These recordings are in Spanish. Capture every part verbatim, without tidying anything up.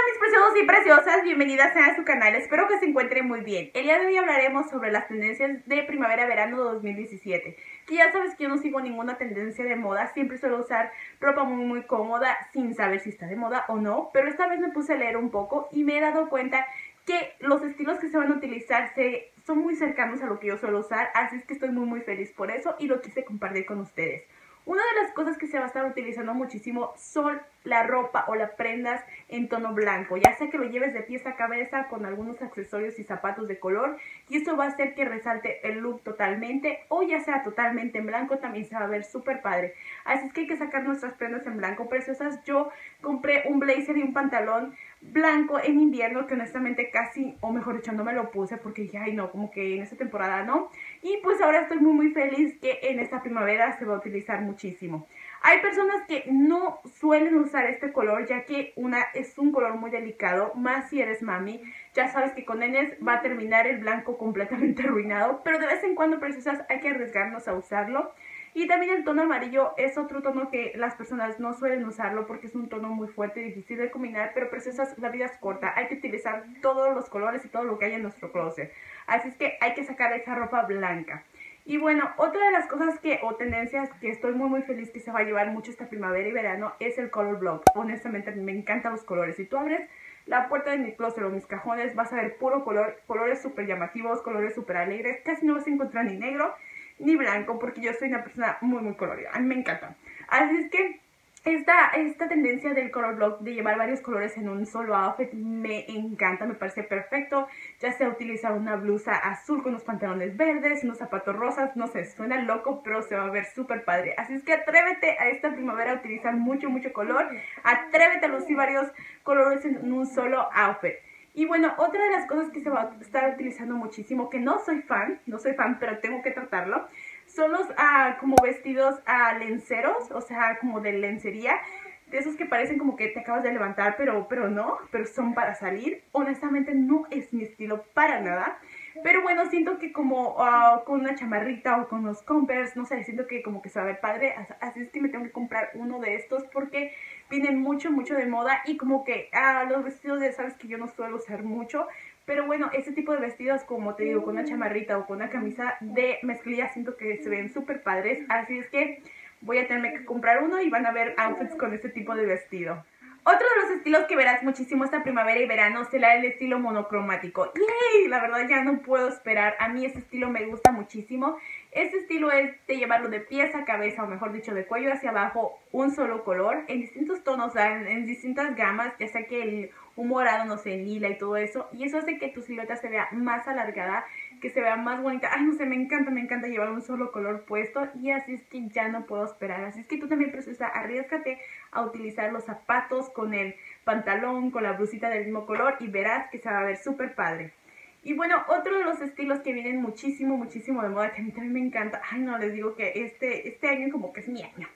mis preciosos y preciosas, bienvenidas a su canal, espero que se encuentren muy bien. El día de hoy hablaremos sobre las tendencias de primavera-verano dos mil diecisiete. Que ya sabes que yo no sigo ninguna tendencia de moda, siempre suelo usar ropa muy muy cómoda sin saber si está de moda o no. Pero esta vez me puse a leer un poco y me he dado cuenta que los estilos que se van a utilizar se, son muy cercanos a lo que yo suelo usar. Así es que estoy muy muy feliz por eso y lo quise compartir con ustedes. Una de las cosas que se va a estar utilizando muchísimo son la ropa o las prendas en tono blanco, ya sea que lo lleves de pies a cabeza con algunos accesorios y zapatos de color, y eso va a hacer que resalte el look totalmente, o ya sea totalmente en blanco, también se va a ver súper padre. Así es que hay que sacar nuestras prendas en blanco preciosas. Yo compré un blazer y un pantalón blanco en invierno que honestamente casi, o mejor dicho, no me lo puse porque dije, ay no, como que en esta temporada no. Y pues ahora estoy muy muy feliz que en esta primavera se va a utilizar muchísimo. Hay personas que no suelen usar este color, ya que una es un color muy delicado, más si eres mami. Ya sabes que con nenes va a terminar el blanco completamente arruinado, pero de vez en cuando, preciosas, hay que arriesgarnos a usarlo. Y también el tono amarillo es otro tono que las personas no suelen usarlo porque es un tono muy fuerte y difícil de combinar, pero preciosas, la vida es corta, hay que utilizar todos los colores y todo lo que hay en nuestro closet. Así es que hay que sacar esa ropa blanca. Y bueno, otra de las cosas que, o tendencias que estoy muy muy feliz que se va a llevar mucho esta primavera y verano es el color block. Honestamente a mí me encantan los colores. Si tú abres la puerta de mi closet o mis cajones, vas a ver puro color, colores súper llamativos, colores súper alegres. Casi no vas a encontrar ni negro ni blanco porque yo soy una persona muy muy colorida. A mí me encanta. Así es que Esta, esta tendencia del color block, de llevar varios colores en un solo outfit, me encanta, me parece perfecto. Ya sea utilizar una blusa azul con unos pantalones verdes, unos zapatos rosas, no sé, suena loco, pero se va a ver súper padre. Así es que atrévete a esta primavera a utilizar mucho, mucho color. Atrévete a lucir varios colores en un solo outfit. Y bueno, otra de las cosas que se va a estar utilizando muchísimo, que no soy fan, no soy fan, pero tengo que tratarlo, son los uh, como vestidos uh, lenceros, o sea, como de lencería, de esos que parecen como que te acabas de levantar, pero, pero no, pero son para salir. Honestamente no es mi estilo para nada, pero bueno, siento que como uh, con una chamarrita o con los Converse, no sé, siento que como que se va a ver padre, así es que me tengo que comprar uno de estos porque vienen mucho, mucho de moda y como que uh, los vestidos ya sabes que yo no suelo usar mucho. Pero bueno, este tipo de vestidos, como te digo, con una chamarrita o con una camisa de mezclilla, siento que se ven súper padres. Así es que voy a tener que comprar uno y van a ver outfits con este tipo de vestido. Otro de los estilos que verás muchísimo esta primavera y verano será el estilo monocromático. ¡Yay! La verdad ya no puedo esperar. A mí este estilo me gusta muchísimo. Este estilo es de llevarlo de pies a cabeza, o mejor dicho, de cuello hacia abajo, un solo color, en distintos tonos, en, en distintas gamas, ya sea que el un morado, no sé, lila y todo eso. Y eso hace que tu silueta se vea más alargada, que se vea más bonita. Ay, no sé, me encanta, me encanta llevar un solo color puesto. Y así es que ya no puedo esperar. Así es que tú también, preciosa, arriésgate a utilizar los zapatos con el pantalón, con la blusita del mismo color y verás que se va a ver súper padre. Y bueno, otro de los estilos que vienen muchísimo, muchísimo de moda, que a mí también me encanta. Ay, no, les digo que este, este año como que es mi año.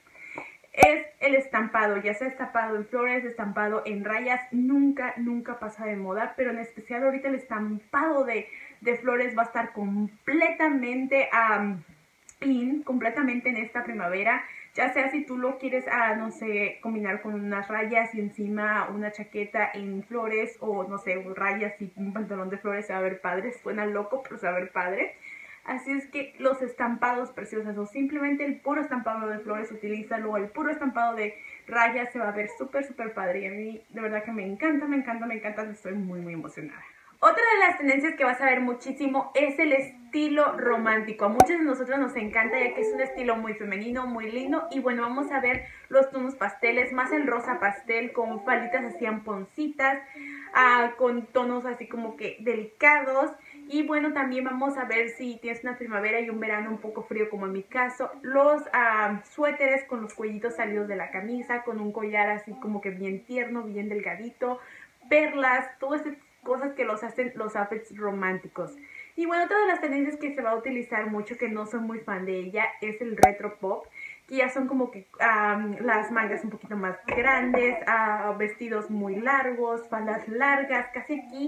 Es el estampado, ya sea estampado en flores, estampado en rayas, nunca, nunca pasa de moda, pero en especial ahorita el estampado de, de flores va a estar completamente um, in, completamente en esta primavera, ya sea si tú lo quieres, uh, no sé, combinar con unas rayas y encima una chaqueta en flores, o no sé, rayas y un pantalón de flores, se va a ver padre, suena loco, pero se va a ver padre. Así es que los estampados preciosos o simplemente el puro estampado de flores, utilízalo, o el puro estampado de rayas, se va a ver súper súper padre y a mí de verdad que me encanta, me encanta, me encanta, estoy muy muy emocionada. Otra de las tendencias que vas a ver muchísimo es el estilo romántico. A muchos de nosotros nos encanta ya que es un estilo muy femenino, muy lindo. Y bueno, vamos a ver los tonos pasteles, más el rosa pastel con falitas así amponcitas, uh, con tonos así como que delicados. Y bueno, también vamos a ver si tienes una primavera y un verano un poco frío como en mi caso, los uh, suéteres con los cuellitos salidos de la camisa, con un collar así como que bien tierno, bien delgadito, perlas, todo este cosas que los hacen los outfits románticos. Y bueno, otra de las tendencias que se va a utilizar mucho, que no soy muy fan de ella, es el retro pop, que ya son como que um, las mangas un poquito más grandes, uh, vestidos muy largos, faldas largas, casi aquí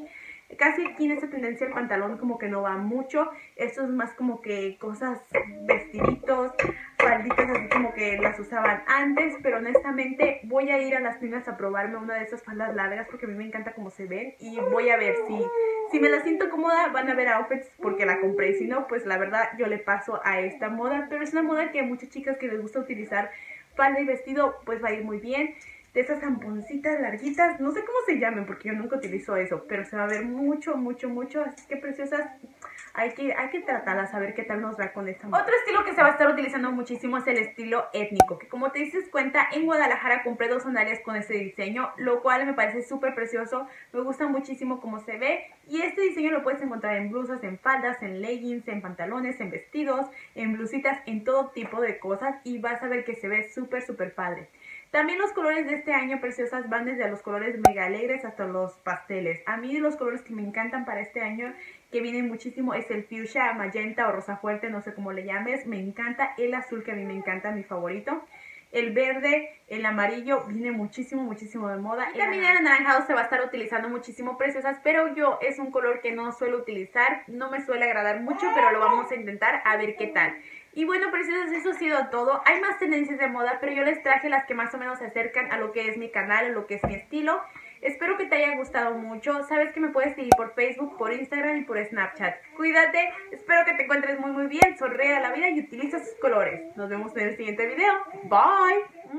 Casi aquí en esta tendencia el pantalón como que no va mucho. Esto es más como que cosas, vestiditos, falditas así como que las usaban antes. Pero honestamente voy a ir a las tiendas a probarme una de esas faldas largas porque a mí me encanta cómo se ven. Y voy a ver si, si me la siento cómoda, van a ver outfits porque la compré. Y si no, pues la verdad yo le paso a esta moda. Pero es una moda que a muchas chicas que les gusta utilizar falda y vestido pues va a ir muy bien. De esas zamponcitas larguitas, no sé cómo se llamen porque yo nunca utilizo eso, pero se va a ver mucho, mucho, mucho, así que preciosas, hay que, hay que tratarlas a ver qué tal nos va con esta moda. Otro estilo que se va a estar utilizando muchísimo es el estilo étnico, que como te dices cuenta, en Guadalajara compré dos sandalias con este diseño, lo cual me parece súper precioso, me gusta muchísimo cómo se ve, y este diseño lo puedes encontrar en blusas, en faldas, en leggings, en pantalones, en vestidos, en blusitas, en todo tipo de cosas, y vas a ver que se ve súper, súper padre. También los colores de este año, preciosas, van desde los colores mega alegres hasta los pasteles. A mí los colores que me encantan para este año, que vienen muchísimo, es el fuchsia, magenta o rosa fuerte, no sé cómo le llames. Me encanta el azul, que a mí me encanta, mi favorito. El verde, el amarillo, viene muchísimo, muchísimo de moda. Y también el anaranjado se va a estar utilizando muchísimo, preciosas, pero yo es un color que no suelo utilizar, no me suele agradar mucho, pero lo vamos a intentar a ver qué tal. Y bueno, preciosas, eso ha sido todo. Hay más tendencias de moda, pero yo les traje las que más o menos se acercan a lo que es mi canal, a lo que es mi estilo. Espero que te haya gustado mucho. Sabes que me puedes seguir por Facebook, por Instagram y por Snapchat. Cuídate, espero que te encuentres muy muy bien, sonríe a la vida y utiliza sus colores. Nos vemos en el siguiente video. Bye.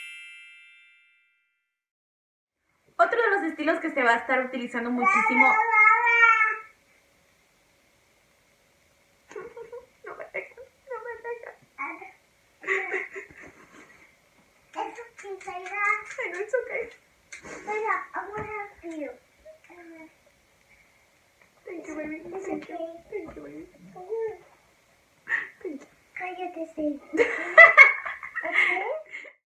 Otro de los estilos que se va a estar utilizando muchísimo